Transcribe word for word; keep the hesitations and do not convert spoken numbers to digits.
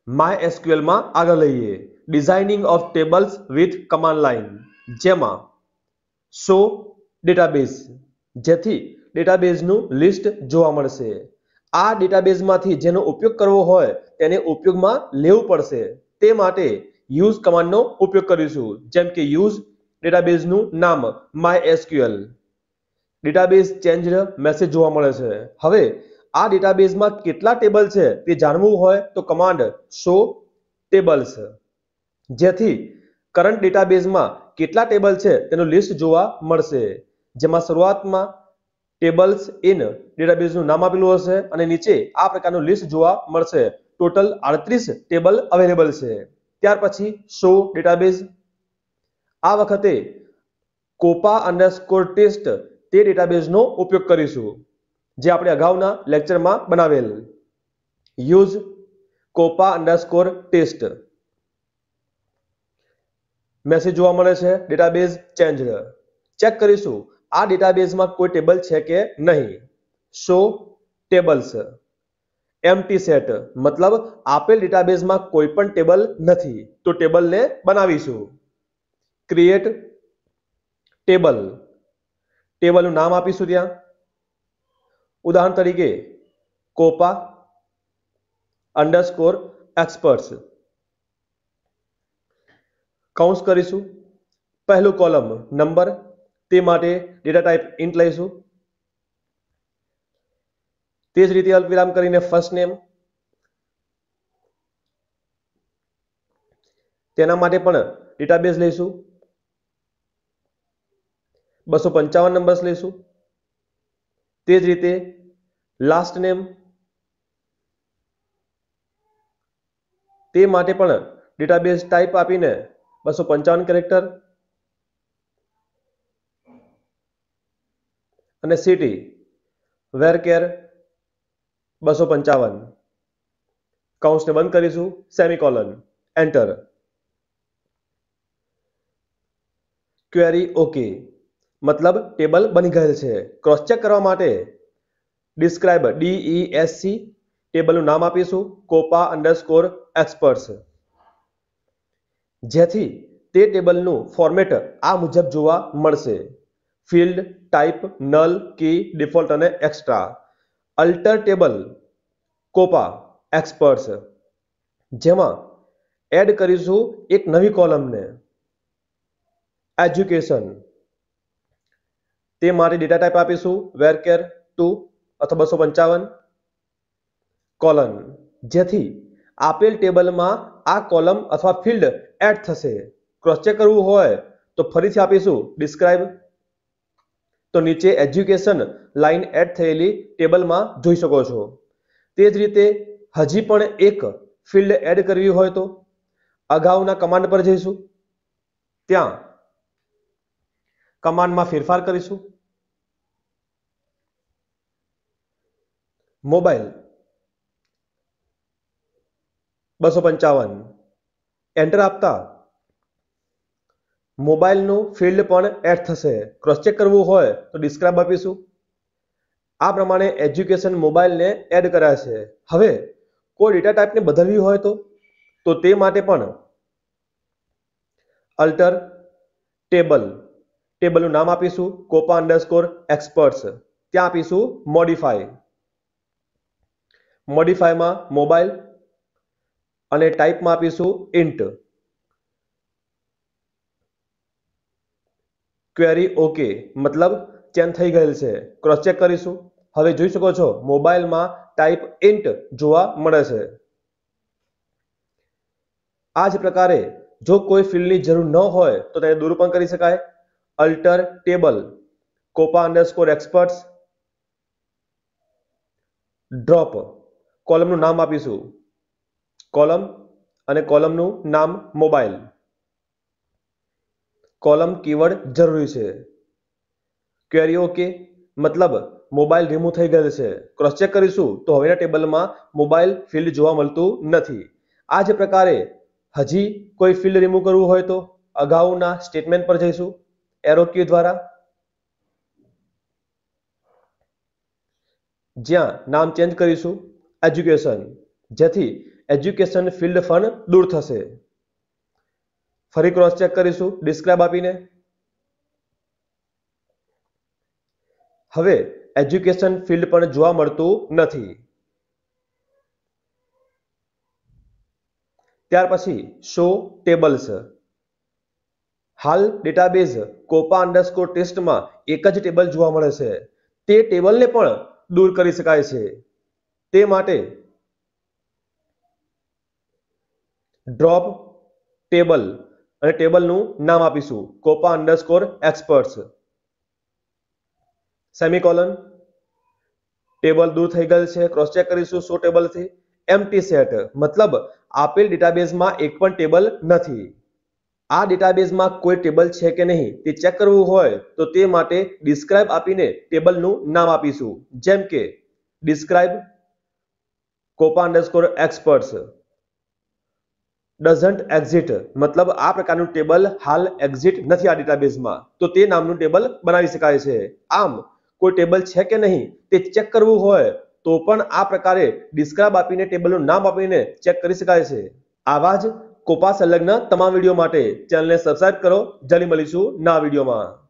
MySQL માં આગળ લઈએ designing of tables with command line, જેમાં શો ડેટાબેઝ, જેથી ડેટાબેઝનું લિસ્ટ જોવા મળશે. આ ડેટાબેઝમાંથી જેનો ઉપયોગ કરવો હોય તેને ઉપયોગમાં લેવું પડશે. તે માટે યુઝ કમાન્ડનો ઉપયોગ કરીશું. જેમ કે યુઝ ડેટાબેઝનું નામ MySQL. ડેટાબેઝ ચેન્જડ મેસેજ જોવા મળે છે. હવે આ ડેટાબેઝમાં કેટલા ટેબલ છે તે જાણવું હોય તો કમાન્ડ શો ટેબલ્સ, જેથી કરંટ ડેટાબેઝમાં કેટલા ટેબલ છે તેનું લિસ્ટ જોવા મળશે. જેમાં શરૂઆતમાં ટેબલ્સ ઇન ડેટાબેઝનું નામ આપેલું હશે અને નીચે આ પ્રકારનું લિસ્ટ જોવા મળશે. ટોટલ આડત્રીસ ટેબલ અવેલેબલ છે. ત્યાર પછી શો ડેટાબેઝ. આ વખતે કોપા અંડરસ્કોર ટેસ્ટ તે ડેટાબેઝનો ઉપયોગ કરીશું જે આપણે અગાઉના લેક્ચરમાં બનાવેલ. Use copa underscore test message જોવા મળે છે ડેટાબેઝ ચેન્જડ. ચેક કરીશું આ ડેટાબેઝમાં કોઈ ટેબલ છે કે નહીં. Show tables. એમ્પ્ટી સેટ મતલબ આપેલ ડેટાબેઝમાં કોઈ પણ ટેબલ નથી તો ટેબલને બનાવીશું. Create table. ટેબલનું નામ આપીશું ત્યાં. ઉદાહરણ તરીકે કોપા અંડરસ્કોર એક્સપર્ટ્સ. કૌંસ કરીશું. પહેલું કોલમ નંબર, તે માટે ડેટા ટાઈપ ઇન્ટ લઈશું. તે જ રીતે અલ્પવિરામ કરીને ફર્સ્ટ નેમ, તેના માટે પણ ડેટાબેઝ લઈશું. બસો પંચાવન નંબર્સ લઈશું. તે જ રીતે લાસ્ટ નેમ, તે માટે પણ ડેટાબેઝ ટાઈપ આપીને બસો પંચાવન કેરેક્ટર અને સિટી વેરકેર બસો પંચાવન. કૌંસને બંધ કરીશું. સેમિકોલન. એન્ટર. ક્વેરી ઓકે મતલબ ટેબલ બની ગયેલ છે. ક્રોસ ચેક કરવા માટે ડિસ્ક્રાઇબ ડીઈએસસી ટેબલનું નામ આપીશું કોપા અંડરસ્કોર એક્સપર્ટ્સ, જેથી તે ટેબલનું ફોર્મેટ આ મુજબ જોવા મળશે. Field type null, key, default અને extra. Alter table copa experts, જેમાં એડ કરીશું એક નવી કોલમને એજ્યુકેશન. તે માટે ડેટા ટાઈપ આપીશું વેરકેર ટુ અથવા બસો પંચાવન કોલન, જેથી આપેલ ટેબલમાં આ કોલમ અથવા ફિલ્ડ એડ થશે. ક્રોસ ચેક કરવું હોય તો ફરીથી આપીશું ડિસ્ક્રાઇબ. તો નીચે એજ્યુકેશન લાઈન એડ થયેલી ટેબલમાં જોઈ શકો છો. તે જ રીતે હજી પણ એક ફિલ્ડ એડ કરવી હોય તો અગાઉના કમાન્ડ પર જઈશું. ત્યાં કમાન્ડમાં ફેરફાર કરીશું. મોબાઈલ બસો પંચાવન. એન્ટર આપતા મોબાઈલનું ફિલ્ડ પણ એડ થશે. ક્રોસ ચેક કરવું હોય તો ડિસ્ક્રાઇબ આપીશું. આ પ્રમાણે એજ્યુકેશન મોબાઈલને એડ કર્યા છે. હવે કોઈ ડેટા ટાઈપને બદલવી હોય તો તો તે માટે પણ અલ્ટર ટેબલ. ટેબલનું નામ આપીશું કોપા અંડરસ્કોર એક્સપર્ટ્સ. ત્યાં આપીશું મોડિફાઈ. મોડિફાઈમાં મોબાઈલ અને ટાઈપમાં આપીશું ઇન્ટ. ક્વેરી ઓકે મતલબ ચેન્જ થઈ ગયેલ છે. ક્રોસ ચેક કરીશું. હવે જોઈ શકો છો મોબાઈલમાં ટાઈપ ઇન્ટ જોવા મળે છે. આ જ પ્રકારે જો કોઈ ફિલ્ડની જરૂર ન હોય તો તેને દૂર પણ કરી શકાય. Alter table copa underscore experts. Drop. કોલમનું નામ આપીશું કોલમ અને કોલમનું નામ મોબાઈલ. કોલમ કીવર્ડ જરૂરી છે. ક્વેરી ઓકે મતલબ મોબાઈલ રિમૂવ થઈ ગયેલ છે. ક્રોસ ચેક કરીશું તો હવેના ટેબલમાં મોબાઈલ ફિલ્ડ જોવા મળતું નથી. આ જ પ્રકારે હજી કોઈ ફિલ્ડ રિમૂવ કરવું હોય તો અગાઉના સ્ટેટમેન્ટ પર જઈશું એરો કી દ્વારા, જ્યાં નામ ચેન્જ કરીશું એજ્યુકેશન, જેથી એજ્યુકેશન ફિલ્ડ ફંડ દૂર થશે. ફરી ક્રોસ ચેક કરીશું ડિસ્ક્રાઇબ આપીને. હવે એજ્યુકેશન ફિલ્ડ પણ જોવા મળતું નથી. ત્યાર પછી શો ટેબલ્સ. હાલ ડેટાબેઝ કોપા અંડરસ્કોર ટેસ્ટમાં એક જ ટેબલ જોવા મળે છે. તે ટેબલને પણ દૂર કરી શકાય છે. તે માટે ડ્રોપ ટેબલ અને ટેબલનું નામ આપીશું copa underscore experts semicolon. Table દૂર થઈ ગયેલ છે. ક્રોસ ચેક કરીશું શો ટેબલથી. એમ્પ્ટી સેટ મતલબ આપેલ ડેટાબેઝમાં એક પણ ટેબલ નથી. આ ડેટાબેઝમાં કોઈ ટેબલ છે કે નહીં તે ચેક કરવું હોય તો તે માટે ડિસ્ક્રાઇબ આપીને ટેબલનું નામ આપીશું. જેમ કે describe copa underscore experts doesn't exit મતલબ આ પ્રકારનું ટેબલ હાલ એક્ઝિટ નથી આ ડેટાબેઝમાં, તો તે નામનું ટેબલ બનાવી શકાય છે. આમ કોઈ ટેબલ છે કે નહીં તે ચેક કરવું હોય તો પણ આ પ્રકારે ડિસ્ક્રાઇબ આપીને ટેબલનું નામ આપીને ચેક કરી શકાય છે. આવા જ કોપા સંલગ્ન તમામ વિડીયો માટે ચેનલને સબસ્ક્રાઇબ કરો. જલ્દી મળીશું નવા વિડીયોમાં.